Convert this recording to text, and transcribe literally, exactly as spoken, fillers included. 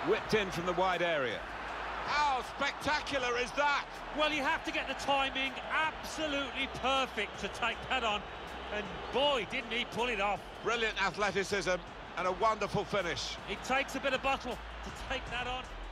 Whipped in from the wide area. How spectacular is that? Well, you have to get the timing absolutely perfect to take that on. And boy, didn't he pull it off. Brilliant athleticism and a wonderful finish. It takes a bit of bottle to take that on.